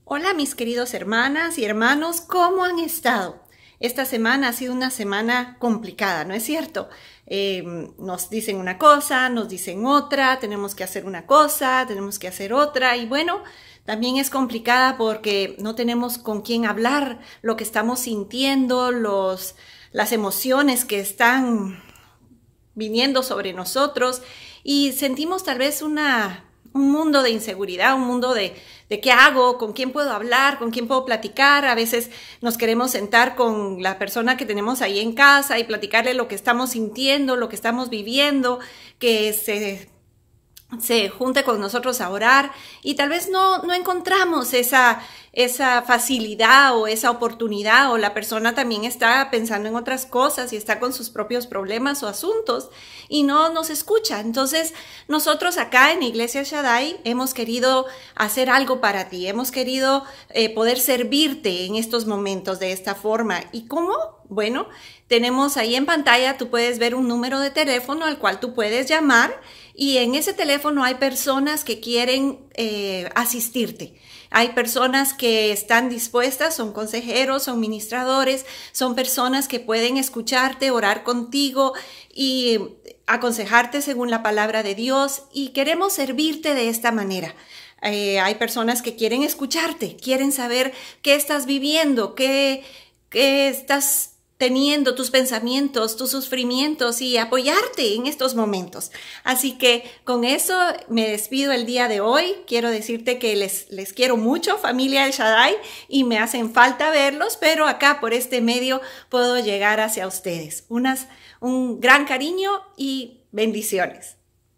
Hola mis queridos hermanas y hermanos, ¿cómo han estado? Esta semana ha sido una semana complicada, ¿no es cierto? Nos dicen una cosa, nos dicen otra, tenemos que hacer una cosa, tenemos que hacer otra y bueno, también es complicada porque no tenemos con quién hablar lo que estamos sintiendo, las emociones que están viniendo sobre nosotros y sentimos tal vez un mundo de inseguridad, un mundo de qué hago, con quién puedo hablar, con quién puedo platicar. A veces nos queremos sentar con la persona que tenemos ahí en casa y platicarle lo que estamos sintiendo, lo que estamos viviendo, que se junte con nosotros a orar y tal vez no encontramos esa facilidad o esa oportunidad, o la persona también está pensando en otras cosas y está con sus propios problemas o asuntos y no nos escucha. Entonces nosotros acá en Iglesia Shaddai hemos querido hacer algo para ti, hemos querido poder servirte en estos momentos de esta forma. ¿Y cómo? Bueno, tenemos ahí en pantalla, tú puedes ver un número de teléfono al cual tú puedes llamar y en ese teléfono hay personas que quieren asistirte. Hay personas que están dispuestas, son consejeros, son ministradores, son personas que pueden escucharte, orar contigo y aconsejarte según la palabra de Dios, y queremos servirte de esta manera. Hay personas que quieren escucharte, quieren saber qué estás viviendo, qué estás teniendo, tus pensamientos, tus sufrimientos, y apoyarte en estos momentos. Así que con eso me despido el día de hoy. Quiero decirte que les quiero mucho, familia El Shaddai, y me hacen falta verlos, pero acá por este medio puedo llegar hacia ustedes. Un gran cariño y bendiciones.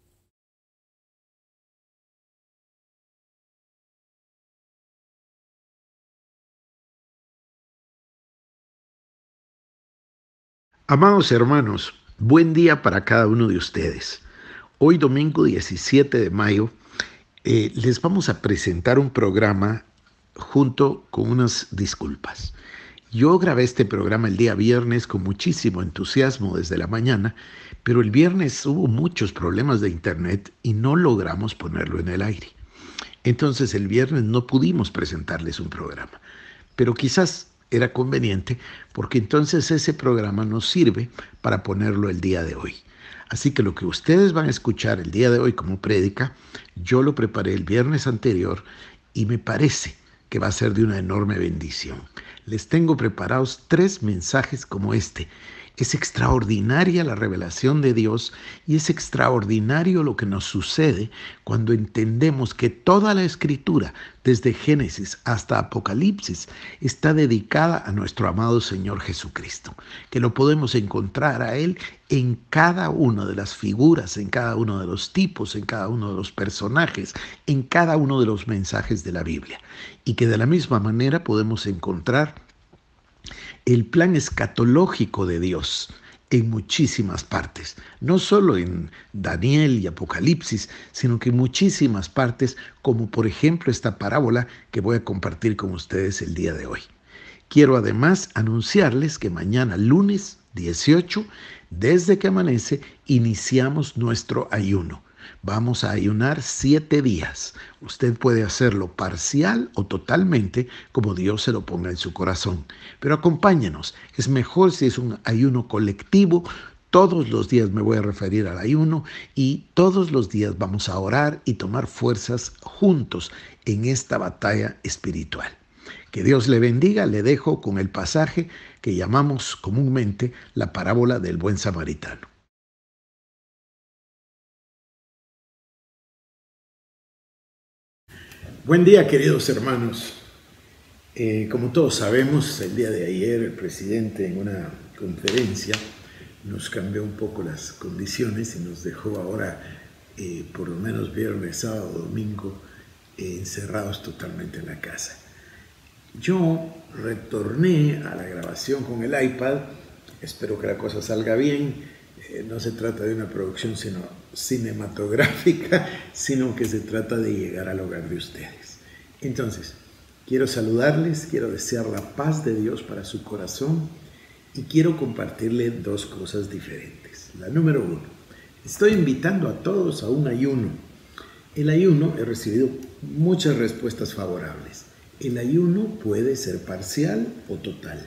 Amados hermanos, buen día para cada uno de ustedes. Hoy domingo 17 de mayo les vamos a presentar un programa junto con unas disculpas. Yo grabé este programa el día viernes con muchísimo entusiasmo desde la mañana, pero el viernes hubo muchos problemas de internet y no logramos ponerlo en el aire. Entonces el viernes no pudimos presentarles un programa, pero quizás era conveniente porque entonces ese programa nos sirve para ponerlo el día de hoy. Así que lo que ustedes van a escuchar el día de hoy como prédica, yo lo preparé el viernes anterior y me parece que va a ser de una enorme bendición. Les tengo preparados 3 mensajes como este. Es extraordinaria la revelación de Dios y es extraordinario lo que nos sucede cuando entendemos que toda la Escritura, desde Génesis hasta Apocalipsis, está dedicada a nuestro amado Señor Jesucristo, que lo podemos encontrar a Él en cada una de las figuras, en cada uno de los tipos, en cada uno de los personajes, en cada uno de los mensajes de la Biblia, y que de la misma manera podemos encontrar el plan escatológico de Dios en muchísimas partes, no solo en Daniel y Apocalipsis, sino que en muchísimas partes, como por ejemplo esta parábola que voy a compartir con ustedes el día de hoy. Quiero además anunciarles que mañana lunes 18, desde que amanece, iniciamos nuestro ayuno. Vamos a ayunar 7 días. Usted puede hacerlo parcial o totalmente, como Dios se lo ponga en su corazón. Pero acompáñenos. Es mejor si es un ayuno colectivo. Todos los días me voy a referir al ayuno y todos los días vamos a orar y tomar fuerzas juntos en esta batalla espiritual. Que Dios le bendiga. Le dejo con el pasaje que llamamos comúnmente la parábola del buen samaritano. Buen día, queridos hermanos. Como todos sabemos, el día de ayer el presidente en una conferencia nos cambió un poco las condiciones y nos dejó ahora, por lo menos viernes, sábado, domingo, encerrados totalmente en la casa. Yo retorné a la grabación con el iPad. Espero que la cosa salga bien. No se trata de una producción cinematográfica, sino que se trata de llegar al hogar de ustedes. Entonces, quiero saludarles, quiero desear la paz de Dios para su corazón y quiero compartirle 2 cosas diferentes. La número 1, estoy invitando a todos a un ayuno. El ayuno he recibido muchas respuestas favorables. El ayuno puede ser parcial o total.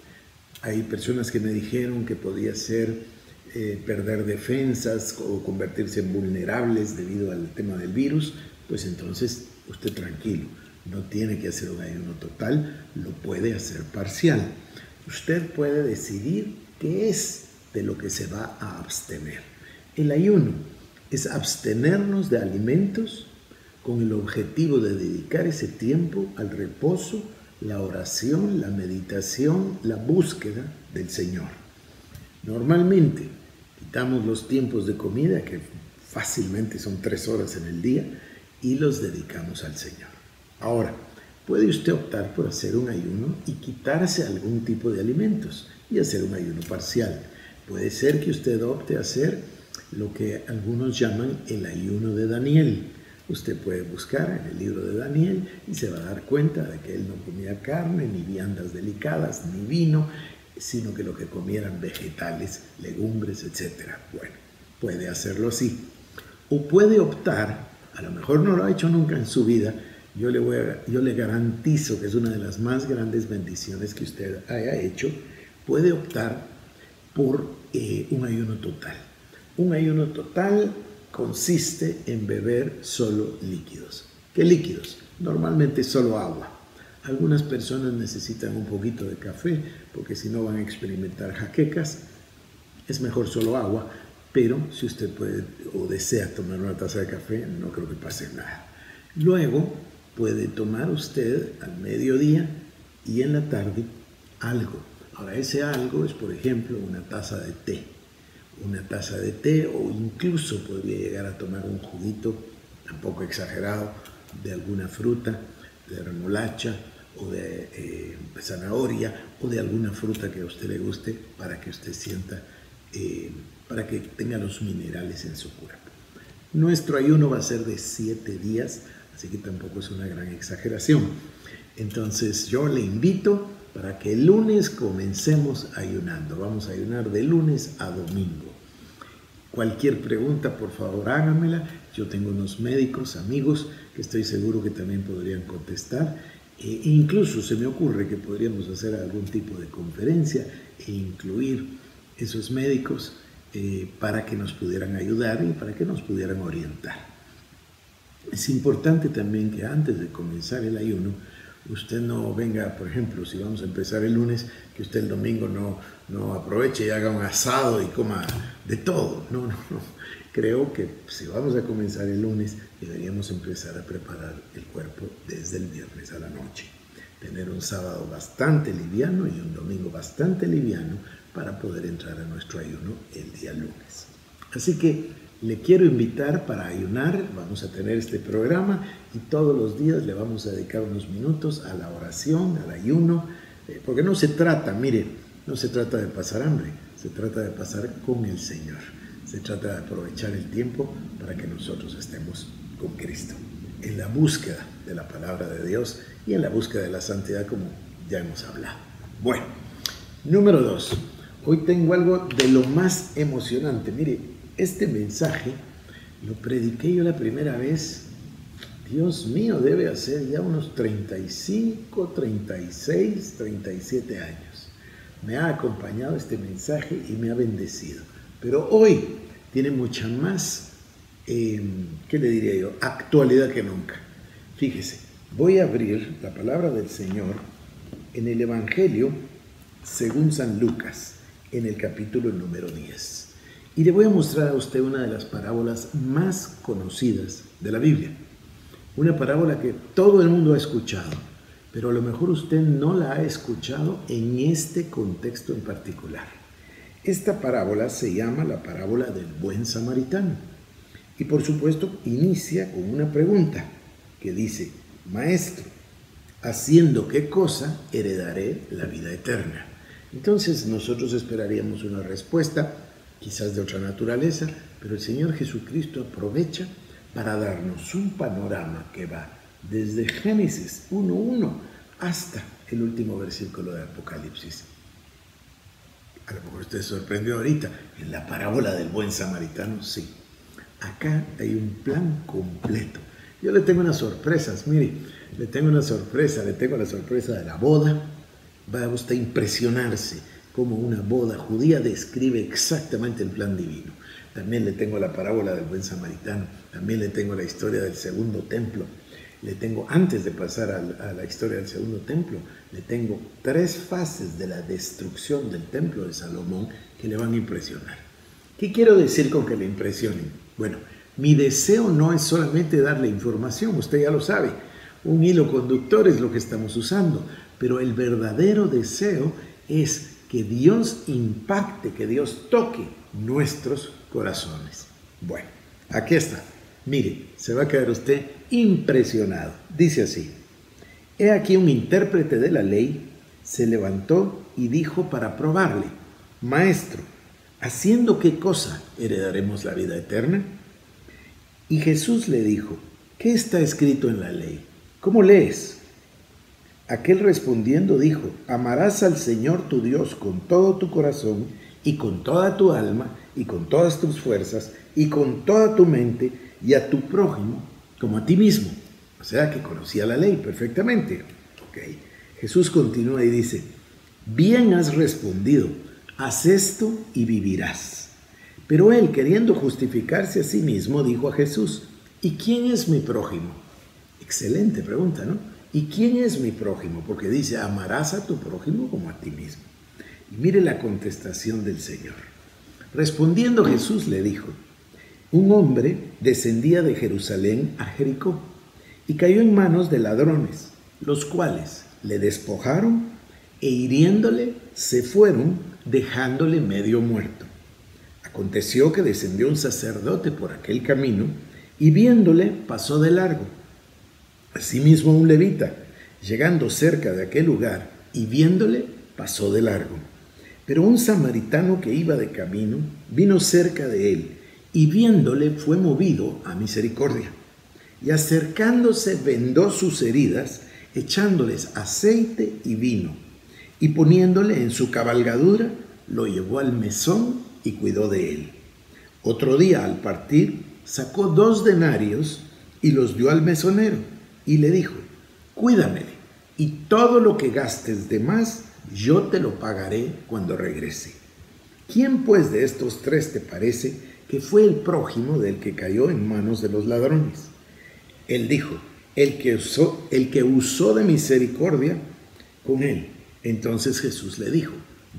Hay personas que me dijeron que podía ser perder defensas o convertirse en vulnerables debido al tema del virus. Pues entonces usted tranquilo, no tiene que hacer un ayuno total, lo puede hacer parcial. Usted puede decidir qué es de lo que se va a abstener. El ayuno es abstenernos de alimentos con el objetivo de dedicar ese tiempo al reposo, la oración, la meditación, la búsqueda del Señor. Normalmente quitamos los tiempos de comida, que fácilmente son 3 horas en el día, y los dedicamos al Señor. Ahora, puede usted optar por hacer un ayuno y quitarse algún tipo de alimentos y hacer un ayuno parcial. Puede ser que usted opte a hacer lo que algunos llaman el ayuno de Daniel. Usted puede buscar en el libro de Daniel y se va a dar cuenta de que él no comía carne, ni viandas delicadas, ni vino, sino que lo que comía eran vegetales, legumbres, etc. Bueno, puede hacerlo así. O puede optar, a lo mejor no lo ha hecho nunca en su vida, yo le garantizo que es una de las más grandes bendiciones que usted haya hecho, puede optar por un ayuno total. Un ayuno total consiste en beber solo líquidos. ¿Qué líquidos? Normalmente solo agua. Algunas personas necesitan un poquito de café porque si no van a experimentar jaquecas. Es mejor solo agua, pero si usted puede o desea tomar una taza de café, no creo que pase nada. Luego puede tomar usted al mediodía y en la tarde algo. Ahora ese algo es, por ejemplo, una taza de té. Una taza de té, o incluso podría llegar a tomar un juguito, tampoco exagerado, de alguna fruta, de remolacha o de zanahoria o de alguna fruta que a usted le guste para que usted sienta, para que tenga los minerales en su cuerpo. Nuestro ayuno va a ser de 7 días, así que tampoco es una gran exageración. Entonces yo le invito para que el lunes comencemos ayunando. Vamos a ayunar de lunes a domingo. Cualquier pregunta, por favor, háganmela. Yo tengo unos médicos, amigos, que estoy seguro que también podrían contestar. E incluso se me ocurre que podríamos hacer algún tipo de conferencia e incluir esos médicos para que nos pudieran ayudar y para que nos pudieran orientar. Es importante también que antes de comenzar el ayuno, usted no venga, por ejemplo, si vamos a empezar el lunes, que usted el domingo no aproveche y haga un asado y coma de todo. No. Creo que si vamos a comenzar el lunes, deberíamos empezar a preparar el cuerpo desde el viernes a la noche. Tener un sábado bastante liviano y un domingo bastante liviano para poder entrar a nuestro ayuno el día lunes. Así que le quiero invitar para ayunar. Vamos a tener este programa y todos los días le vamos a dedicar unos minutos a la oración, al ayuno, porque no se trata, mire, no se trata de pasar hambre, se trata de pasar con el Señor. Se trata de aprovechar el tiempo para que nosotros estemos con Cristo, en la búsqueda de la palabra de Dios y en la búsqueda de la santidad, como ya hemos hablado. Bueno, número 2. Hoy tengo algo de lo más emocionante. Mire, este mensaje lo prediqué yo la primera vez, Dios mío, debe hacer ya unos 35, 36, 37 años. Me ha acompañado este mensaje y me ha bendecido. Pero hoy tiene mucha más, ¿qué le diría yo?, actualidad que nunca. Fíjese, voy a abrir la palabra del Señor en el Evangelio según San Lucas, en el capítulo número 10. Y le voy a mostrar a usted una de las parábolas más conocidas de la Biblia. Una parábola que todo el mundo ha escuchado, pero a lo mejor usted no la ha escuchado en este contexto en particular. Esta parábola se llama la parábola del buen samaritano. Y por supuesto inicia con una pregunta que dice: Maestro, ¿haciendo qué cosa heredaré la vida eterna? Entonces nosotros esperaríamos una respuesta, quizás de otra naturaleza, pero el Señor Jesucristo aprovecha para darnos un panorama que va desde Génesis 1:1 hasta el último versículo de Apocalipsis. A lo mejor usted se sorprendió ahorita, en la parábola del buen samaritano, sí. Acá hay un plan completo. Yo le tengo unas sorpresas, mire, le tengo una sorpresa, le tengo la sorpresa de la boda. Va usted a impresionarse cómo una boda judía describe exactamente el plan divino. También le tengo la parábola del buen samaritano, también le tengo la historia del segundo templo. Le tengo, antes de pasar a la historia del segundo templo, le tengo 3 fases de la destrucción del templo de Salomón que le van a impresionar. ¿Qué quiero decir con que le impresionen? Bueno, mi deseo no es solamente darle información, usted ya lo sabe, un hilo conductor es lo que estamos usando, pero el verdadero deseo es que Dios impacte, que Dios toque nuestros corazones. Bueno, aquí está. Mire, se va a quedar usted impresionado. Dice así: he aquí un intérprete de la ley se levantó y dijo para probarle: Maestro, ¿haciendo qué cosa heredaremos la vida eterna? Y Jesús le dijo: ¿qué está escrito en la ley? ¿Cómo lees? Aquel respondiendo dijo: amarás al Señor tu Dios con todo tu corazón y con toda tu alma y con todas tus fuerzas y con toda tu mente, y a tu prójimo como a ti mismo. O sea que conocía la ley perfectamente. Okay. Jesús continúa y dice: bien has respondido, haz esto y vivirás. Pero él, queriendo justificarse a sí mismo, dijo a Jesús: ¿y quién es mi prójimo? Excelente pregunta, ¿no? ¿Y quién es mi prójimo? Porque dice: amarás a tu prójimo como a ti mismo. Y mire la contestación del Señor. Respondiendo Jesús le dijo: un hombre descendía de Jerusalén a Jericó y cayó en manos de ladrones, los cuales le despojaron e hiriéndole se fueron, dejándole medio muerto. Aconteció que descendió un sacerdote por aquel camino y viéndole pasó de largo. Asimismo un levita, llegando cerca de aquel lugar y viéndole pasó de largo. Pero un samaritano que iba de camino vino cerca de él y viéndole fue movido a misericordia. Y acercándose vendó sus heridas, echándoles aceite y vino. Y poniéndole en su cabalgadura, lo llevó al mesón y cuidó de él. Otro día al partir, sacó 2 denarios y los dio al mesonero. Y le dijo: cuídamele, y todo lo que gastes de más, yo te lo pagaré cuando regrese. ¿Quién pues de estos 3 te parece que fue el prójimo del que cayó en manos de los ladrones? Él dijo: el que usó de misericordia con él. Entonces Jesús le dijo: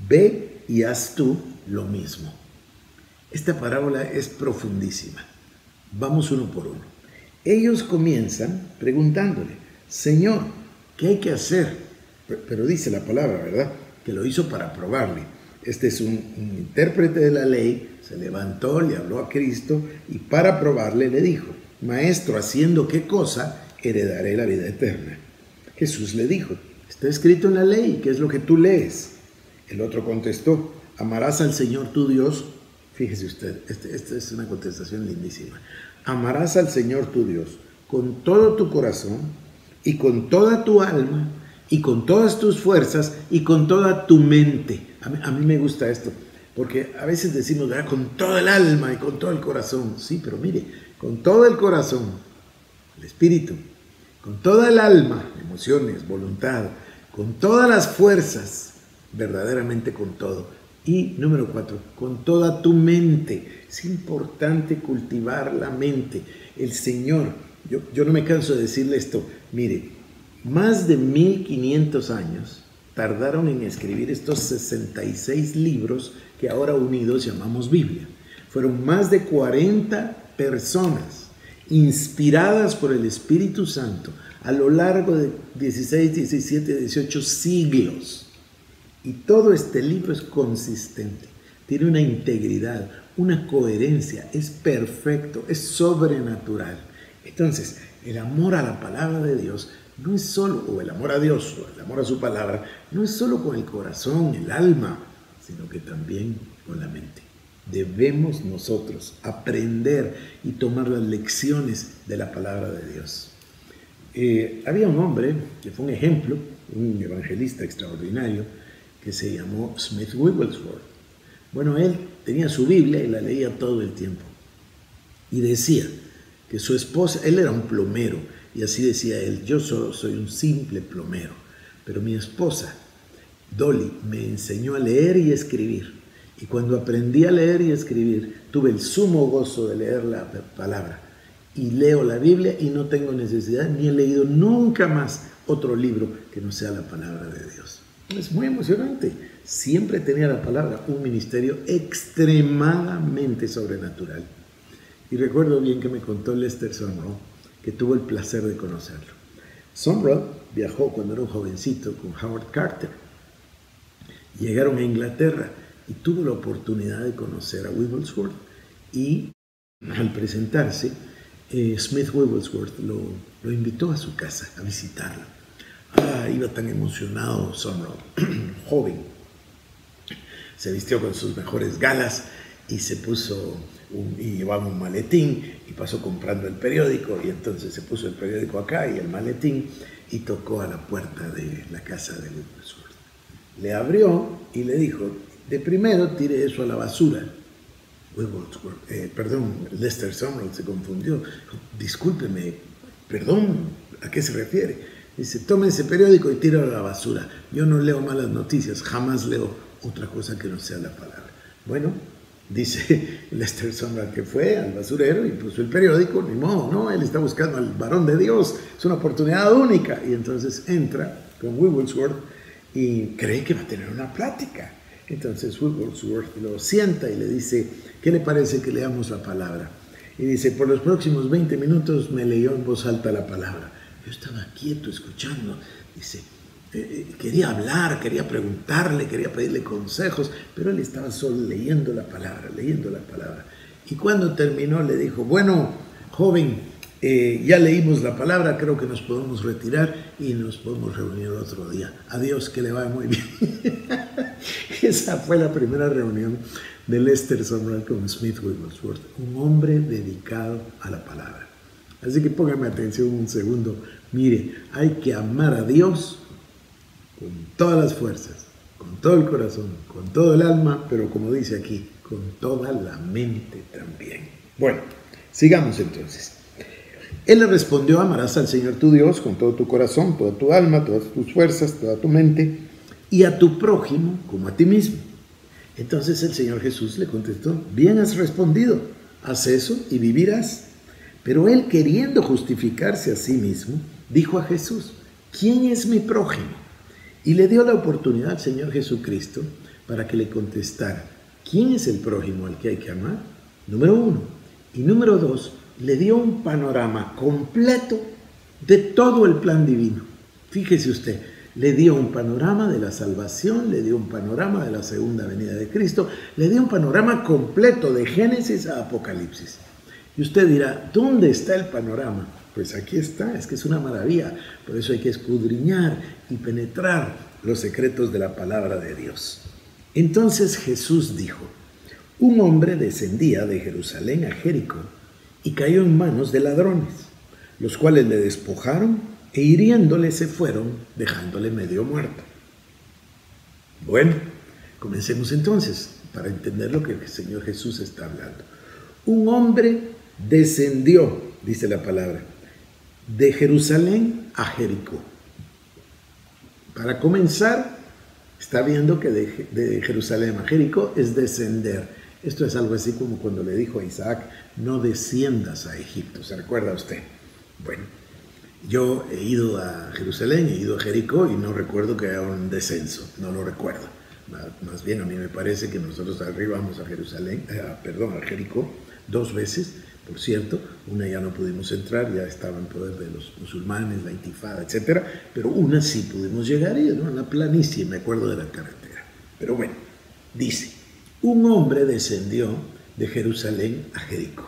ve y haz tú lo mismo. Esta parábola es profundísima. Vamos uno por uno. Ellos comienzan preguntándole: Señor, ¿qué hay que hacer? Pero dice la palabra, ¿verdad?, que lo hizo para probarle. Este es un intérprete de la ley, se levantó, le habló a Cristo y para probarle le dijo: Maestro, ¿haciendo qué cosa heredaré la vida eterna? Jesús le dijo: está escrito en la ley, ¿qué es lo que tú lees? El otro contestó: amarás al Señor tu Dios. Fíjese usted, esta es una contestación lindísima. Amarás al Señor tu Dios con todo tu corazón y con toda tu alma y con todas tus fuerzas y con toda tu mente. A mí me gusta esto, porque a veces decimos, ¿verdad?, con toda el alma y con todo el corazón. Sí, pero mire, con todo el corazón, el espíritu, con toda el alma, emociones, voluntad, con todas las fuerzas, verdaderamente con todo. Y número 4, con toda tu mente. Es importante cultivar la mente. El Señor, yo no me canso de decirle esto, mire, más de 1500 años tardaron en escribir estos 66 libros que ahora unidos llamamos Biblia. Fueron más de 40 personas inspiradas por el Espíritu Santo a lo largo de 16, 17, 18 siglos. Y todo este libro es consistente, tiene una integridad, una coherencia, es perfecto, es sobrenatural. Entonces, el amor a la palabra de Dios no es solo, o el amor a Dios, o el amor a su palabra, no es solo con el corazón, el alma, sino que también con la mente. Debemos nosotros aprender y tomar las lecciones de la palabra de Dios. Había un hombre que fue un ejemplo, un evangelista extraordinario, que se llamó Smith Wigglesworth. Bueno, él tenía su Biblia y la leía todo el tiempo. Y decía que su esposa, él era un plomero, Y así decía él: yo solo soy un simple plomero, pero mi esposa, Dolly, me enseñó a leer y escribir. Y cuando aprendí a leer y escribir, tuve el sumo gozo de leer la palabra. Y leo la Biblia y no tengo necesidad, ni he leído nunca más otro libro que no sea la palabra de Dios. Es muy emocionante. Siempre tenía la palabra, un ministerio extremadamente sobrenatural. Y recuerdo bien que me contó Lester Sumrall, que tuvo el placer de conocerlo. Sumrall viajó cuando era un jovencito con Howard Carter. Llegaron a Inglaterra y tuvo la oportunidad de conocer a Wigglesworth. Y al presentarse, Smith Wigglesworth lo invitó a su casa a visitarlo. Iba tan emocionado Sumrall, joven. Se vistió con sus mejores galas y se puso y llevaba un maletín y pasó comprando el periódico, y entonces se puso el periódico acá y el maletín y tocó a la puerta de la casa de Wigglesworth. Le abrió y le dijo: de primero tire eso a la basura. Lester Sumrall se confundió. Discúlpeme, perdón, ¿a qué se refiere? Dice: tome ese periódico y tíralo a la basura. Yo no leo malas noticias, jamás leo otra cosa que no sea la palabra. Bueno, dice Lester Sumrall que fue al basurero y puso el periódico. Ni modo, no, él está buscando al varón de Dios, es una oportunidad única. Y entonces entra con Wigglesworth y cree que va a tener una plática. Entonces Wigglesworth lo sienta y le dice: ¿qué le parece que leamos la palabra? Y dice: por los próximos 20 minutos me leyó en voz alta la palabra. Yo estaba quieto escuchando. Dice: quería hablar, quería preguntarle, quería pedirle consejos, pero él estaba solo leyendo la palabra. Y cuando terminó le dijo: bueno, joven, ya leímos la palabra, creo que nos podemos retirar y nos podemos reunir otro día. Adiós, que le vaya muy bien. Esa fue la primera reunión de Lester Sumrall con Smith Wigglesworth, un hombre dedicado a la palabra. Así que póngame atención un segundo. Mire, hay que amar a Dios con todas las fuerzas, con todo el corazón, con todo el alma, pero como dice aquí, con toda la mente también. Bueno, sigamos entonces. Él le respondió: amarás al Señor tu Dios con todo tu corazón, toda tu alma, todas tus fuerzas, toda tu mente, y a tu prójimo como a ti mismo. Entonces el Señor Jesús le contestó: bien has respondido, haz eso y vivirás. Pero él, queriendo justificarse a sí mismo, dijo a Jesús: ¿quién es mi prójimo? Y le dio la oportunidad al Señor Jesucristo para que le contestara: ¿quién es el prójimo al que hay que amar? Número 1. Y número 2, le dio un panorama completo de todo el plan divino. Fíjese usted, le dio un panorama de la salvación, le dio un panorama de la segunda venida de Cristo, le dio un panorama completo de Génesis a Apocalipsis. Y usted dirá: ¿dónde está el panorama? Pues aquí está, es que es una maravilla. Por eso hay que escudriñar y penetrar los secretos de la palabra de Dios. Entonces Jesús dijo: un hombre descendía de Jerusalén a Jericó y cayó en manos de ladrones, los cuales le despojaron e hiriéndole se fueron, dejándole medio muerto. Bueno, comencemos entonces para entender lo que el Señor Jesús está hablando. Un hombre descendió, dice la palabra, de Jerusalén a Jericó. Para comenzar, está viendo que de Jerusalén a Jericó es descender. Esto es algo así como cuando le dijo a Isaac: no desciendas a Egipto. ¿Se recuerda usted? Bueno, yo he ido a Jerusalén, he ido a Jericó y no recuerdo que haya un descenso. No lo recuerdo. Más bien a mí me parece que nosotros arribamos a a Jericó 2 veces. Por cierto, una ya no pudimos entrar, ya estaba en poder de los musulmanes, la intifada, etc. Pero una sí pudimos llegar, y ¿no? En la planicie, me acuerdo de la carretera. Pero bueno, dice: un hombre descendió de Jerusalén a Jericó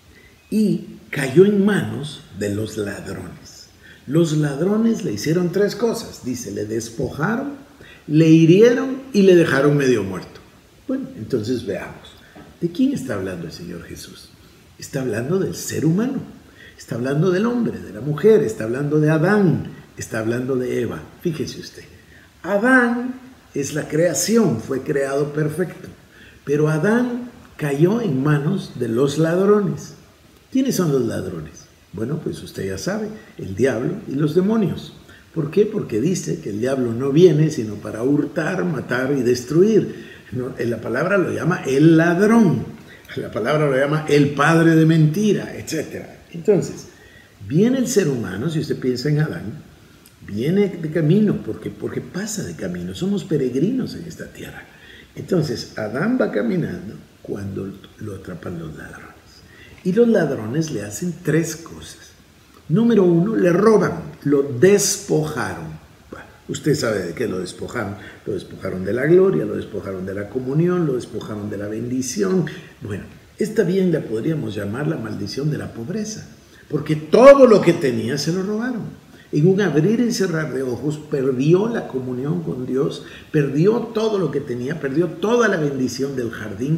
y cayó en manos de los ladrones. Los ladrones le hicieron 3 cosas. Dice: le despojaron, le hirieron y le dejaron medio muerto. Bueno, entonces veamos. ¿De quién está hablando el Señor Jesús? Está hablando del ser humano, está hablando del hombre, de la mujer, está hablando de Adán, está hablando de Eva. Fíjese usted, Adán es la creación, fue creado perfecto, pero Adán cayó en manos de los ladrones. ¿Quiénes son los ladrones? Bueno, pues usted ya sabe, el diablo y los demonios. ¿Por qué? Porque dice que el diablo no viene sino para hurtar, matar y destruir. No, la palabra lo llama el ladrón, la palabra lo llama el padre de mentira, etc. Entonces, viene el ser humano, si usted piensa en Adán, viene de camino, porque pasa de camino, somos peregrinos en esta tierra. Entonces, Adán va caminando cuando lo atrapan los ladrones. Y los ladrones le hacen tres cosas. Número uno, le roban, lo despojaron. Bueno, usted sabe de qué lo despojaron. Lo despojaron de la gloria, lo despojaron de la comunión, lo despojaron de la bendición. Bueno, esta bien la podríamos llamar la maldición de la pobreza, porque todo lo que tenía se lo robaron. En un abrir y cerrar de ojos, perdió la comunión con Dios, perdió todo lo que tenía, perdió toda la bendición del jardín,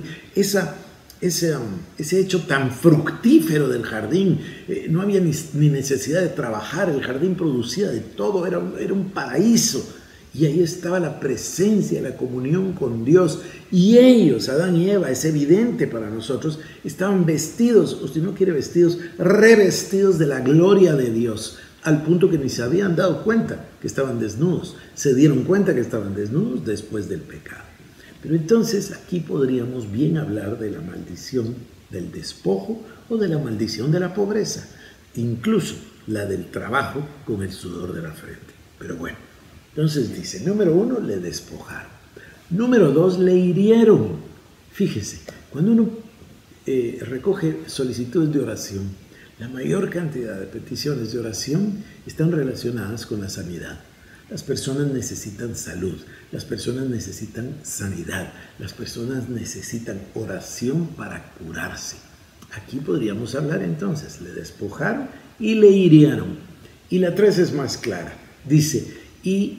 ese hecho tan fructífero del jardín. No había ni necesidad de trabajar, el jardín producía de todo, era un paraíso. Y ahí estaba la presencia, la comunión con Dios. Y ellos, Adán y Eva, es evidente para nosotros, estaban vestidos, usted no quiere vestidos, revestidos de la gloria de Dios, al punto que ni se habían dado cuenta que estaban desnudos. Se dieron cuenta que estaban desnudos después del pecado. Pero entonces aquí podríamos bien hablar de la maldición del despojo o de la maldición de la pobreza, incluso la del trabajo con el sudor de la frente. Pero bueno, entonces dice, número uno, le despojaron. Número dos, le hirieron. Fíjese, cuando uno recoge solicitudes de oración, la mayor cantidad de peticiones de oración están relacionadas con la sanidad. Las personas necesitan salud, las personas necesitan sanidad, las personas necesitan oración para curarse. Aquí podríamos hablar entonces, le despojaron y le hirieron. Y la 3 es más clara, dice, y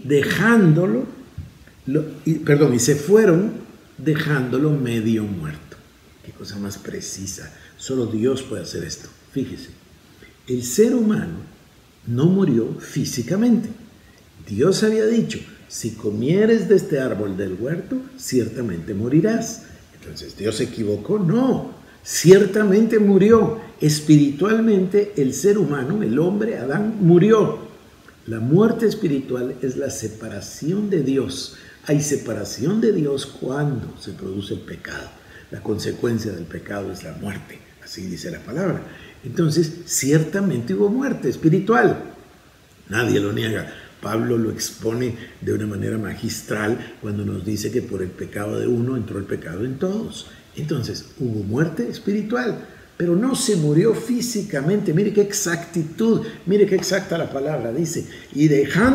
se fueron dejándolo medio muerto. Qué cosa más precisa, solo Dios puede hacer esto. Fíjese, el ser humano no murió físicamente. Dios había dicho, si comieres de este árbol del huerto, ciertamente morirás. Entonces, ¿Dios se equivocó? No, ciertamente murió. Espiritualmente, el ser humano, el hombre, Adán, murió. La muerte espiritual es la separación de Dios. Hay separación de Dios cuando se produce el pecado. La consecuencia del pecado es la muerte, así dice la palabra. Entonces, ciertamente hubo muerte espiritual. Nadie lo niega. Pablo lo expone de una manera magistral cuando nos dice que por el pecado de uno entró el pecado en todos. Entonces, hubo muerte espiritual, pero no se murió físicamente. Mire qué exactitud, mire qué exacta la palabra. Dice, y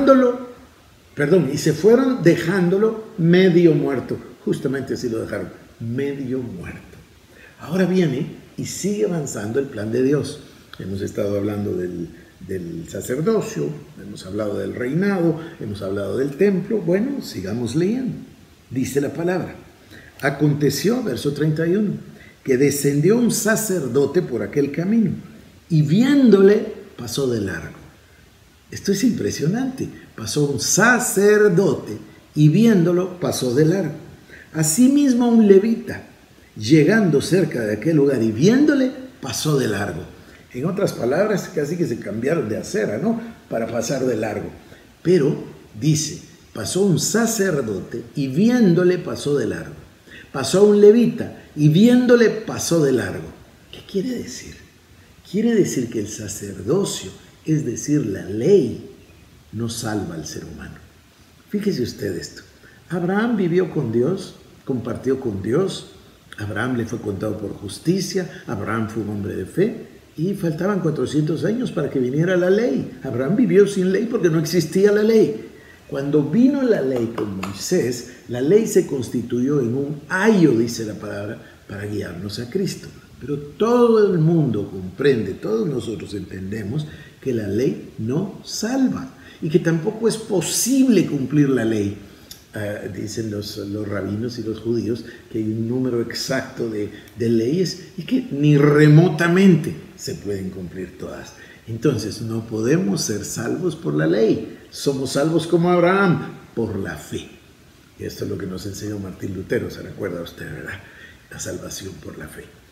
se fueron dejándolo medio muerto. Justamente así lo dejaron, medio muerto. Ahora viene y sigue avanzando el plan de Dios. Hemos estado hablando del sacerdocio, hemos hablado del reinado, hemos hablado del templo. Bueno, sigamos leyendo. Dice la palabra. Aconteció, verso 31, que descendió un sacerdote por aquel camino y viéndole pasó de largo. Esto es impresionante. Pasó un sacerdote y viéndolo pasó de largo. Asimismo un levita, llegando cerca de aquel lugar y viéndole pasó de largo. En otras palabras, casi que se cambiaron de acera, ¿no? Para pasar de largo. Pero dice, pasó un sacerdote y viéndole pasó de largo. Pasó un levita y viéndole pasó de largo. ¿Qué quiere decir? Quiere decir que el sacerdocio, es decir, la ley, no salva al ser humano. Fíjese usted esto. Abraham vivió con Dios, compartió con Dios. Abraham le fue contado por justicia. Abraham fue un hombre de fe. Y faltaban 400 años para que viniera la ley. Abraham vivió sin ley porque no existía la ley. Cuando vino la ley con Moisés, la ley se constituyó en un ayo, dice la palabra, para guiarnos a Cristo. Pero todo el mundo comprende, todos nosotros entendemos que la ley no salva y que tampoco es posible cumplir la ley. Dicen los rabinos y los judíos que hay un número exacto de leyes y que ni remotamente se pueden cumplir todas. Entonces no podemos ser salvos por la ley, somos salvos como Abraham por la fe. Y esto es lo que nos enseñó Martín Lutero, se recuerda usted, ¿verdad? La salvación por la fe.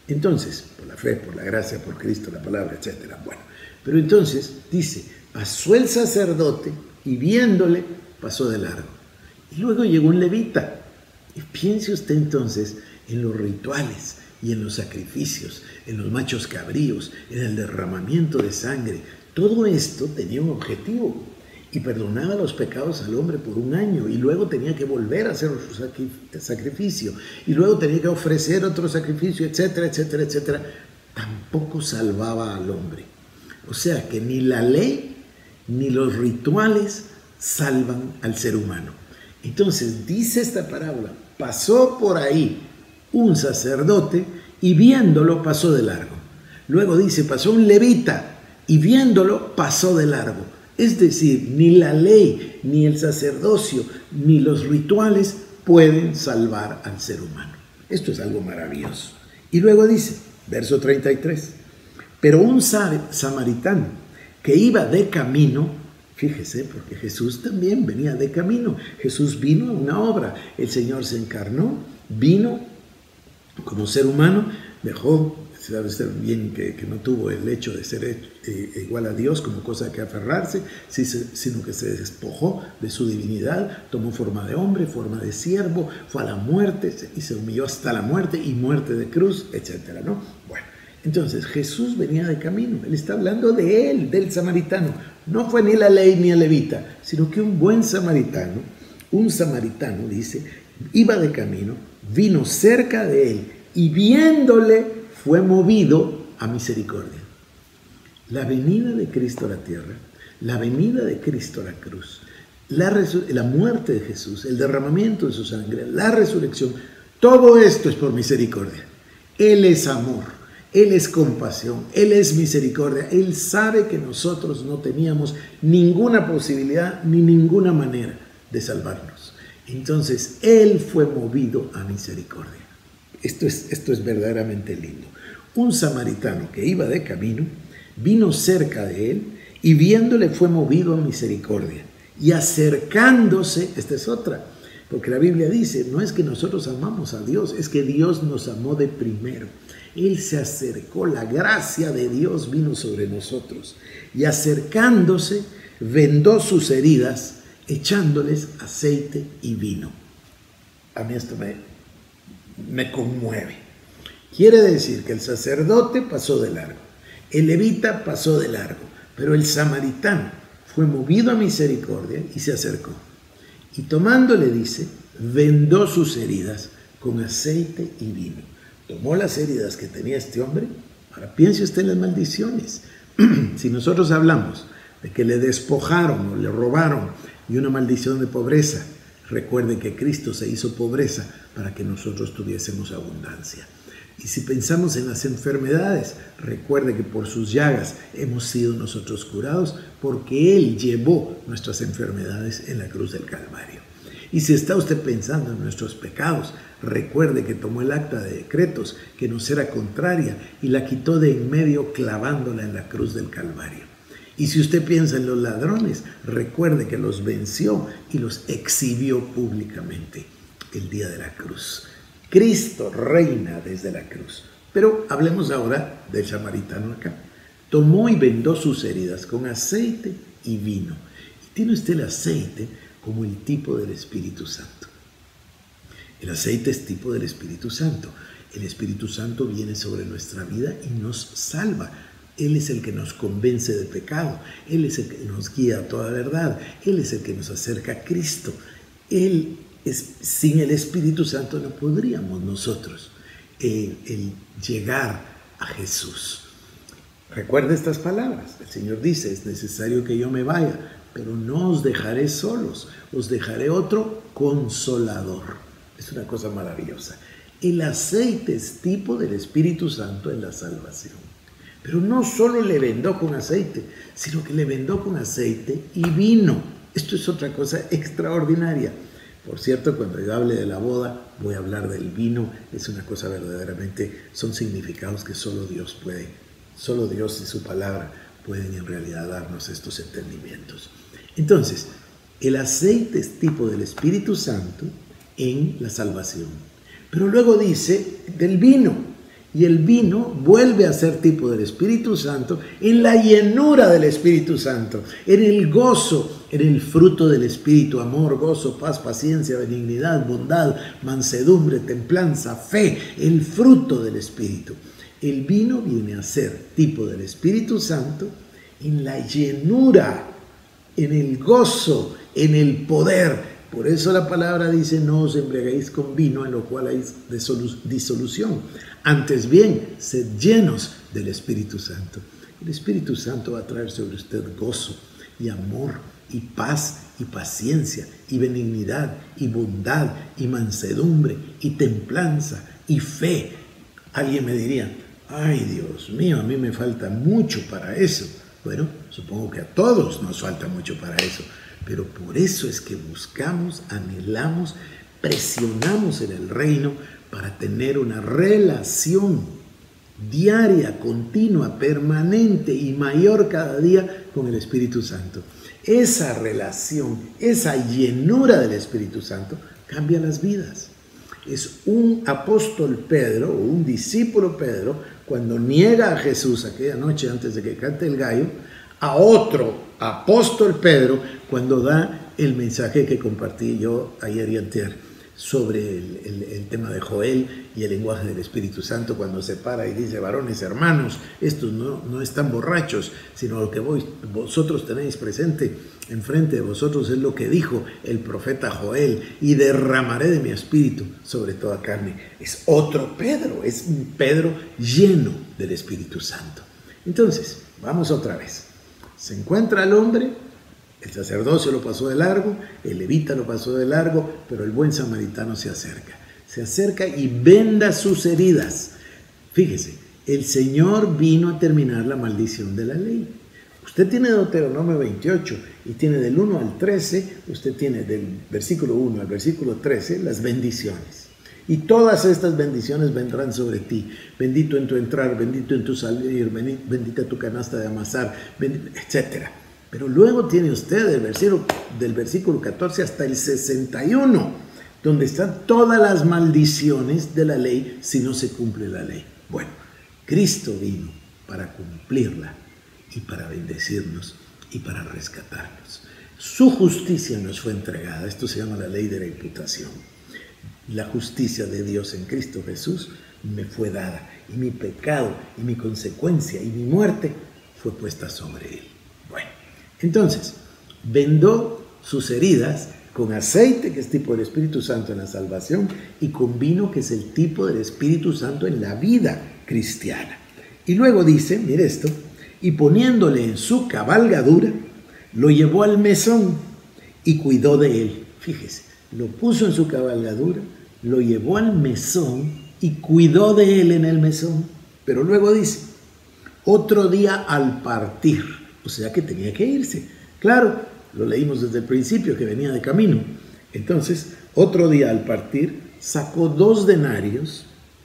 Entonces, por la fe, por la gracia, por Cristo, la palabra, etc. Bueno, pero entonces dice, pasó el sacerdote y viéndole, pasó de largo. Y luego llegó un levita. Y piense usted entonces en los rituales y en los sacrificios, en los machos cabríos, en el derramamiento de sangre. Todo esto tenía un objetivo y perdonaba los pecados al hombre por un año y luego tenía que volver a hacer otro sacrificio y luego tenía que ofrecer otro sacrificio, etcétera, etcétera, etcétera. Tampoco salvaba al hombre. O sea que ni la ley ni los rituales salvan al ser humano. Entonces dice esta parábola, pasó por ahí un sacerdote y viéndolo pasó de largo. Luego dice, pasó un levita y viéndolo pasó de largo. Es decir, ni la ley, ni el sacerdocio, ni los rituales pueden salvar al ser humano. Esto es algo maravilloso. Y luego dice, verso 33, pero un samaritano que iba de camino, fíjese, porque Jesús también venía de camino. Jesús vino a una obra. El Señor se encarnó, vino como ser humano, dejó, sabe usted bien que no tuvo el hecho de ser igual a Dios como cosa que aferrarse, sino que se despojó de su divinidad, tomó forma de hombre, forma de siervo, fue a la muerte y se humilló hasta la muerte y muerte de cruz, etcétera, ¿no? Bueno, entonces Jesús venía de camino. Él está hablando de él, del samaritano. No fue ni la ley ni el levita, sino que un buen samaritano, dice, iba de camino, vino cerca de él y viéndole fue movido a misericordia. La venida de Cristo a la tierra, la venida de Cristo a la cruz, la muerte de Jesús, el derramamiento de su sangre, la resurrección, todo esto es por misericordia. Él es amor, Él es compasión, Él es misericordia. Él sabe que nosotros no teníamos ninguna posibilidad ni ninguna manera de salvarnos. Entonces, Él fue movido a misericordia. Esto es verdaderamente lindo. Un samaritano que iba de camino, vino cerca de él y viéndole fue movido a misericordia. Y acercándose, esta es otra, porque la Biblia dice, no es que nosotros amamos a Dios, es que Dios nos amó de primero. Él se acercó, la gracia de Dios vino sobre nosotros. Y acercándose, vendó sus heridas, echándoles aceite y vino. A mí esto me conmueve. Quiere decir que el sacerdote pasó de largo, el levita pasó de largo, pero el samaritano fue movido a misericordia y se acercó. Y tomándole, dice, vendó sus heridas con aceite y vino. Tomó las heridas que tenía este hombre. Ahora piense usted en las maldiciones. Si nosotros hablamos de que le despojaron o le robaron y una maldición de pobreza, recuerde que Cristo se hizo pobreza para que nosotros tuviésemos abundancia. Y si pensamos en las enfermedades, recuerde que por sus llagas hemos sido nosotros curados porque Él llevó nuestras enfermedades en la cruz del Calvario. Y si está usted pensando en nuestros pecados, recuerde que tomó el acta de decretos que nos era contraria y la quitó de en medio clavándola en la cruz del Calvario. Y si usted piensa en los ladrones, recuerde que los venció y los exhibió públicamente el día de la cruz. Cristo reina desde la cruz. Pero hablemos ahora del samaritano acá. Tomó y vendó sus heridas con aceite y vino. Y tiene usted el aceite como el tipo del Espíritu Santo. El aceite es tipo del Espíritu Santo. El Espíritu Santo viene sobre nuestra vida y nos salva. Él es el que nos convence de pecado. Él es el que nos guía a toda verdad. Él es el que nos acerca a Cristo. Sin el Espíritu Santo no podríamos nosotros llegar a Jesús. Recuerde estas palabras. El Señor dice, es necesario que yo me vaya, pero no os dejaré solos, os dejaré otro consolador. Es una cosa maravillosa. El aceite es tipo del Espíritu Santo en la salvación. Pero no solo le vendó con aceite, sino que le vendó con aceite y vino. Esto es otra cosa extraordinaria. Por cierto, cuando yo hable de la boda, voy a hablar del vino. Es una cosa verdaderamente, son significados que solo Dios y su palabra pueden en realidad darnos estos entendimientos. Entonces, el aceite es tipo del Espíritu Santo en la salvación. Pero luego dice del vino. Y el vino vuelve a ser tipo del Espíritu Santo en la llenura del Espíritu Santo, en el gozo, en el fruto del Espíritu, amor, gozo, paz, paciencia, benignidad, bondad, mansedumbre, templanza, fe, el fruto del Espíritu. El vino viene a ser tipo del Espíritu Santo en la llenura, en el gozo, en el poder. Por eso la palabra dice, no os embriaguéis con vino en lo cual hay disolución. Antes bien, sed llenos del Espíritu Santo. El Espíritu Santo va a traer sobre usted gozo y amor y paz y paciencia y benignidad y bondad y mansedumbre y templanza y fe. Alguien me diría, ay Dios mío, a mí me falta mucho para eso. Bueno, supongo que a todos nos falta mucho para eso. Pero por eso es que buscamos, anhelamos, presionamos en el reino para tener una relación diaria, continua, permanente y mayor cada día con el Espíritu Santo. Esa relación, esa llenura del Espíritu Santo cambia las vidas. Es un apóstol Pedro o un discípulo Pedro cuando niega a Jesús aquella noche antes de que cante el gallo, a otro apóstol Pedro cuando da el mensaje que compartí yo ayer y antier sobre el tema de Joel y el lenguaje del Espíritu Santo, cuando se para y dice, varones, hermanos, estos no están borrachos, sino lo que vosotros tenéis presente enfrente de vosotros es lo que dijo el profeta Joel, y derramaré de mi espíritu sobre toda carne. Es otro Pedro, es un Pedro lleno del Espíritu Santo. Entonces, vamos otra vez. Se encuentra el hombre, el sacerdocio lo pasó de largo, el levita lo pasó de largo, pero el buen samaritano se acerca y venda sus heridas. Fíjese, el Señor vino a terminar la maldición de la ley. Usted tiene Deuteronomio 28 y tiene del 1 al 13, usted tiene del versículo 1 al versículo 13 las bendiciones. Y todas estas bendiciones vendrán sobre ti. Bendito en tu entrar, bendito en tu salir, bendita tu canasta de amasar, etc. Pero luego tiene usted del versículo 14 hasta el 61, donde están todas las maldiciones de la ley si no se cumple la ley. Bueno, Cristo vino para cumplirla y para bendecirnos y para rescatarnos. Su justicia nos fue entregada. Esto se llama la ley de la imputación. La justicia de Dios en Cristo Jesús me fue dada, y mi pecado y mi consecuencia y mi muerte fue puesta sobre él. Bueno, entonces, vendó sus heridas con aceite, que es tipo del Espíritu Santo en la salvación, y con vino, que es el tipo del Espíritu Santo en la vida cristiana. Y luego dice, mire esto, y poniéndole en su cabalgadura, lo llevó al mesón y cuidó de él. Fíjese, lo puso en su cabalgadura, lo llevó al mesón y cuidó de él en el mesón. Pero luego dice, otro día al partir, o sea que tenía que irse. Claro, lo leímos desde el principio, que venía de camino. Entonces, otro día al partir, sacó 2 denarios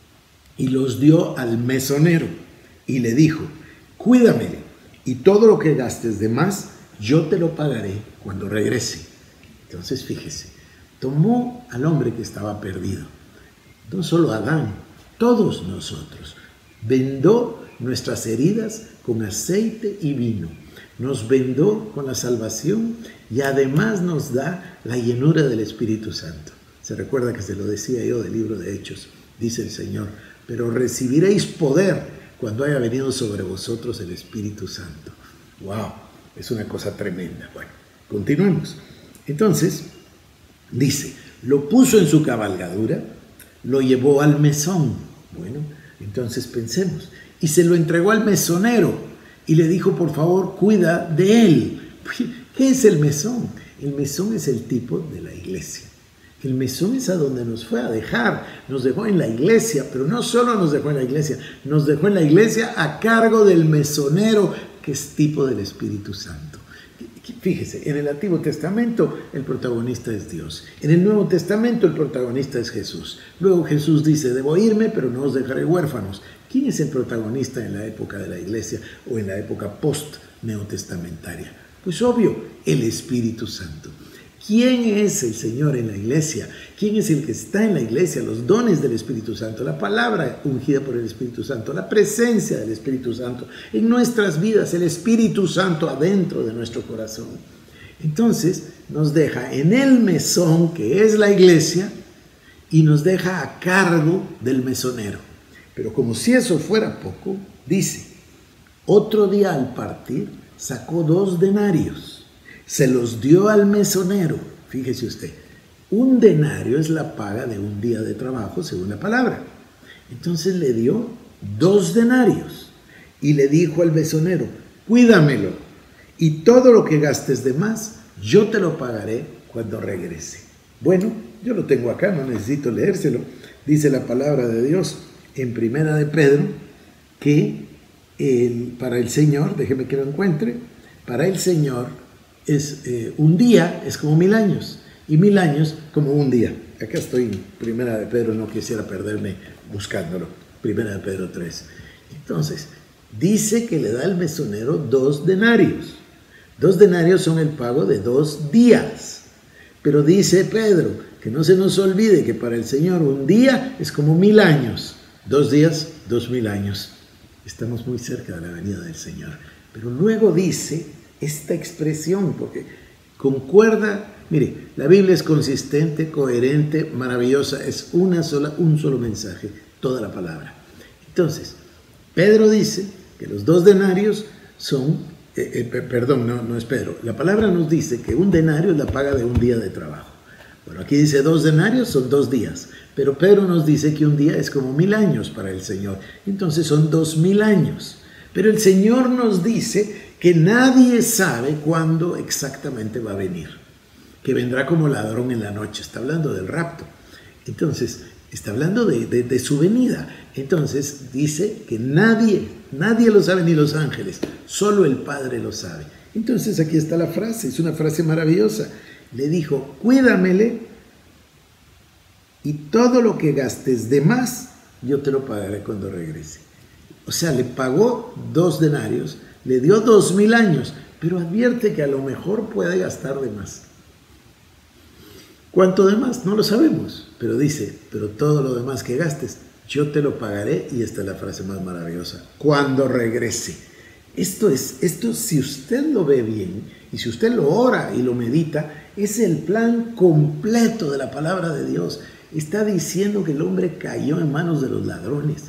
y los dio al mesonero y le dijo, cuídamele, y todo lo que gastes de más, yo te lo pagaré cuando regrese. Entonces, fíjese, tomó al hombre que estaba perdido, no solo a Adán, todos nosotros, vendó nuestras heridas con aceite y vino, nos vendó con la salvación y además nos da la llenura del Espíritu Santo. Se recuerda que se lo decía yo del libro de Hechos, dice el Señor, pero recibiréis poder cuando haya venido sobre vosotros el Espíritu Santo. ¡Wow! Es una cosa tremenda. Bueno, continuemos. Entonces, dice, lo puso en su cabalgadura, lo llevó al mesón. Bueno, entonces pensemos. Y se lo entregó al mesonero y le dijo, por favor, cuida de él. ¿Qué es el mesón? El mesón es el tipo de la iglesia. El mesón es a donde nos fue a dejar. Nos dejó en la iglesia, pero no solo nos dejó en la iglesia, nos dejó en la iglesia a cargo del mesonero, que es tipo del Espíritu Santo. Fíjese, en el Antiguo Testamento el protagonista es Dios. En el Nuevo Testamento el protagonista es Jesús. Luego Jesús dice, debo irme, pero no os dejaré huérfanos. ¿Quién es el protagonista en la época de la iglesia o en la época post-neotestamentaria? Pues obvio, el Espíritu Santo. ¿Quién es el Señor en la iglesia? ¿Quién es el que está en la iglesia? Los dones del Espíritu Santo, la palabra ungida por el Espíritu Santo, la presencia del Espíritu Santo en nuestras vidas, el Espíritu Santo adentro de nuestro corazón. Entonces nos deja en el mesón, que es la iglesia, y nos deja a cargo del mesonero. Pero como si eso fuera poco, dice, otro día al partir sacó 2 denarios, se los dio al mesonero. Fíjese usted, un denario es la paga de un día de trabajo según la palabra. Entonces le dio 2 denarios y le dijo al mesonero, cuídamelo y todo lo que gastes de más, yo te lo pagaré cuando regrese. Bueno, yo lo tengo acá, no necesito leérselo. Dice la palabra de Dios en Primera de Pedro que para el Señor, déjeme que lo encuentre, para el Señor es un día es como 1000 años y 1000 años como un día. Acá estoy en Primera de Pedro, no quisiera perderme buscándolo. Primera de Pedro 3. Entonces, dice que le da al mesonero 2 denarios. 2 denarios son el pago de 2 días. Pero dice Pedro que no se nos olvide que para el Señor un día es como 1000 años. 2 días, 2000 años. Estamos muy cerca de la venida del Señor. Pero luego dice esta expresión, porque concuerda, mire, la Biblia es consistente, coherente, maravillosa, es un solo mensaje, toda la palabra. Entonces, Pedro dice que los 2 denarios son, no es Pedro, la palabra nos dice que un denario es la paga de un día de trabajo. Bueno, aquí dice 2 denarios, son 2 días, pero Pedro nos dice que un día es como 1000 años para el Señor, entonces son 2000 años. Pero el Señor nos dice que nadie sabe cuándo exactamente va a venir, que vendrá como ladrón en la noche, está hablando del rapto. Entonces, está hablando de su venida. Entonces, dice que nadie lo sabe, ni los ángeles, solo el Padre lo sabe. Entonces, aquí está la frase, es una frase maravillosa. Le dijo, cuídamele y todo lo que gastes de más, yo te lo pagaré cuando regrese. O sea, le pagó 2 denarios, le dio 2000 años, pero advierte que a lo mejor puede gastar de más. ¿Cuánto de más? No lo sabemos, pero dice, pero todo lo demás que gastes, yo te lo pagaré, y esta es la frase más maravillosa, cuando regrese. Esto si usted lo ve bien, y si usted lo ora y lo medita, es el plan completo de la palabra de Dios. Está diciendo que el hombre cayó en manos de los ladrones.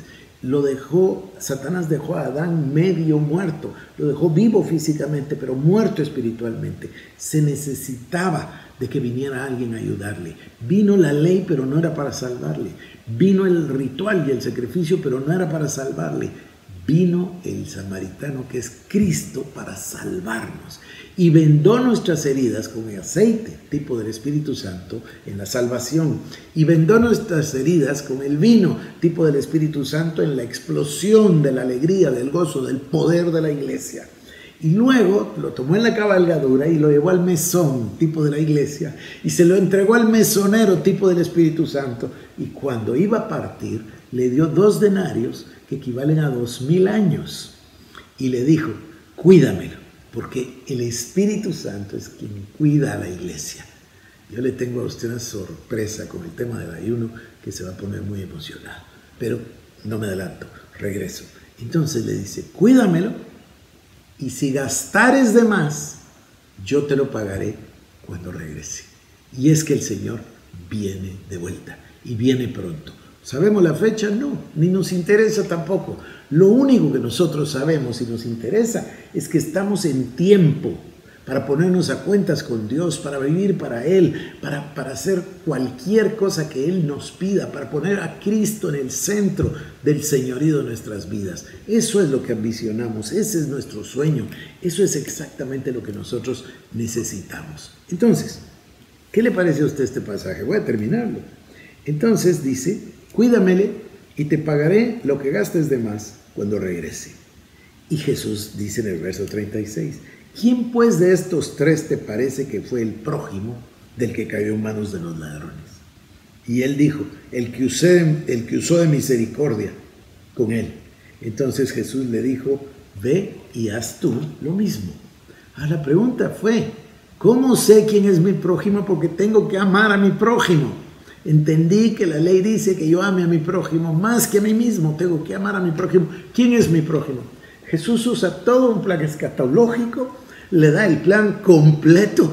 Satanás dejó a Adán medio muerto, lo dejó vivo físicamente, pero muerto espiritualmente. Se necesitaba de que viniera alguien a ayudarle. Vino la ley, pero no era para salvarle. Vino el ritual y el sacrificio, pero no era para salvarle. Vino el samaritano, que es Cristo, para salvarnos. Y vendó nuestras heridas con el aceite, tipo del Espíritu Santo, en la salvación. Y vendó nuestras heridas con el vino, tipo del Espíritu Santo, en la explosión de la alegría, del gozo, del poder de la iglesia. Y luego lo tomó en la cabalgadura y lo llevó al mesón, tipo de la iglesia, y se lo entregó al mesonero, tipo del Espíritu Santo. Y cuando iba a partir, le dio 2 denarios, que equivalen a 2000 años. Y le dijo, cuídamelo, porque el Espíritu Santo es quien cuida a la iglesia. Yo le tengo a usted una sorpresa con el tema del ayuno, que se va a poner muy emocionado. Pero no me adelanto, regreso. Entonces le dice, cuídamelo, y si gastares de más, yo te lo pagaré cuando regrese. Y es que el Señor viene de vuelta, y viene pronto. ¿Sabemos la fecha? No, ni nos interesa tampoco. Lo único que nosotros sabemos y nos interesa es que estamos en tiempo para ponernos a cuentas con Dios, para vivir para Él, para hacer cualquier cosa que Él nos pida, para poner a Cristo en el centro del señorío de nuestras vidas. Eso es lo que ambicionamos, ese es nuestro sueño, eso es exactamente lo que nosotros necesitamos. Entonces, ¿qué le parece a usted este pasaje? Voy a terminarlo. Entonces dice, cuídamele y te pagaré lo que gastes de más cuando regrese. Y Jesús dice en el verso 36, ¿quién pues de estos 3 te parece que fue el prójimo del que cayó en manos de los ladrones? Y él dijo, el que usó de misericordia con él. Entonces Jesús le dijo, ve y haz tú lo mismo. La pregunta fue, ¿Cómo sé quién es mi prójimo? Porque tengo que amar a mi prójimo. Entendí que la ley dice que yo ame a mi prójimo más que a mí mismo. Tengo que amar a mi prójimo. ¿Quién es mi prójimo? Jesús usa todo un plan escatológico, le da el plan completo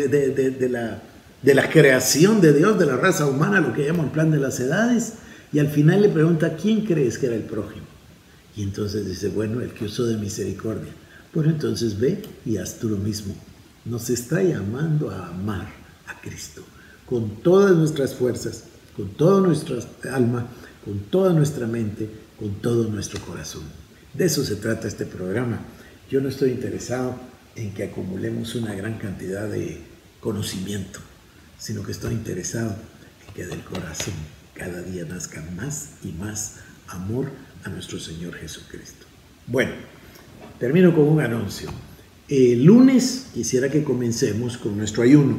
de la creación de Dios, de la raza humana, lo que llama el plan de las edades, y al final le pregunta, ¿quién crees que era el prójimo? Y entonces dice, bueno, el que usó de misericordia. Bueno, entonces ve y haz tú lo mismo. Nos está llamando a amar a Cristo con todas nuestras fuerzas, con toda nuestra alma, con toda nuestra mente, con todo nuestro corazón. De eso se trata este programa. Yo no estoy interesado en que acumulemos una gran cantidad de conocimiento, sino que estoy interesado en que del corazón cada día nazca más y más amor a nuestro Señor Jesucristo. Bueno, termino con un anuncio. El lunes quisiera que comencemos con nuestro ayuno.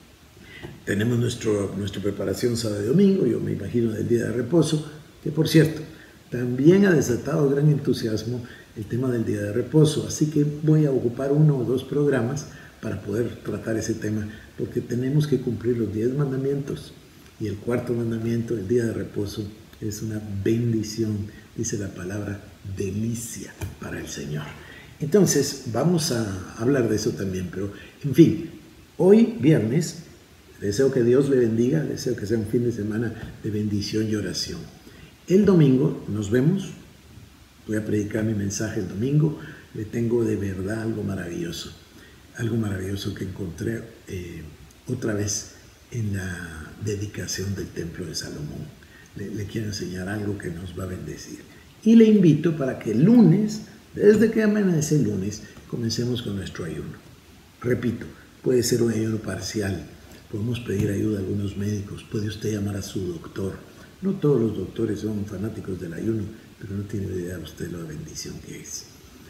Tenemos nuestra preparación sábado y domingo, yo me imagino del día de reposo, que por cierto, también ha desatado gran entusiasmo el tema del día de reposo, así que voy a ocupar 1 o 2 programas para poder tratar ese tema, porque tenemos que cumplir los 10 mandamientos, y el 4º mandamiento, el día de reposo, es una bendición, dice la palabra, delicia para el Señor. Entonces, vamos a hablar de eso también, pero en fin, hoy viernes, deseo que Dios le bendiga, deseo que sea un fin de semana de bendición y oración. El domingo nos vemos, voy a predicar mi mensaje el domingo, le tengo de verdad algo maravilloso que encontré otra vez en la dedicación del Templo de Salomón. Le quiero enseñar algo que nos va a bendecir. Y le invito para que el lunes, desde que amanece el lunes, comencemos con nuestro ayuno. Repito, puede ser un ayuno parcial, podemos pedir ayuda a algunos médicos, puede usted llamar a su doctor. No todos los doctores son fanáticos del ayuno, pero no tiene idea usted la bendición que es.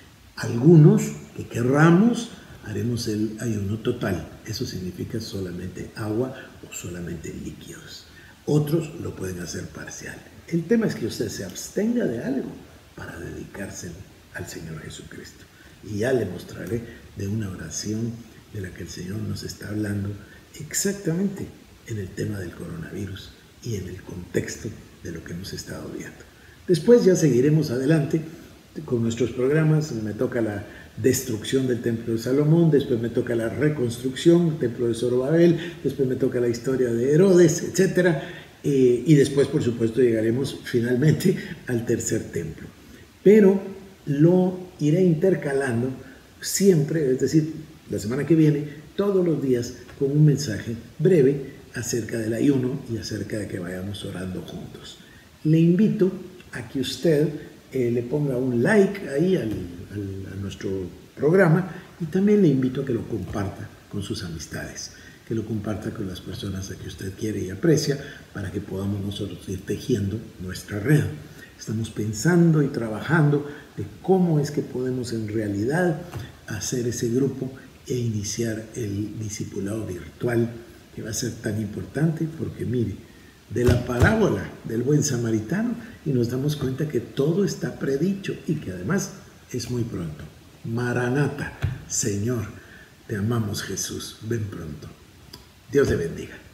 Algunos que querramos, haremos el ayuno total. Eso significa solamente agua o solamente líquidos. Otros lo pueden hacer parcial. El tema es que usted se abstenga de algo para dedicarse al Señor Jesucristo. Y ya le mostraré de una oración de la que el Señor nos está hablando exactamente en el tema del coronavirus y en el contexto de lo que hemos estado viendo. Después ya seguiremos adelante con nuestros programas. Me toca la destrucción del Templo de Salomón, después me toca la reconstrucción del Templo de Zorobabel, después me toca la historia de Herodes, etc. Y después, por supuesto, llegaremos finalmente al tercer templo. Pero lo iré intercalando siempre, es decir, la semana que viene, todos los días, con un mensaje breve acerca del ayuno y acerca de que vayamos orando juntos. Le invito a que usted le ponga un like ahí a nuestro programa, y también le invito a que lo comparta con sus amistades, que lo comparta con las personas a que usted quiere y aprecia, para que podamos nosotros ir tejiendo nuestra red. Estamos pensando y trabajando de cómo es que podemos en realidad hacer ese grupo e iniciar el discipulado virtual, que va a ser tan importante, porque mire, de la parábola del buen samaritano, y nos damos cuenta que todo está predicho y que además es muy pronto. Maranata, Señor, te amamos, Jesús, ven pronto. Dios le bendiga.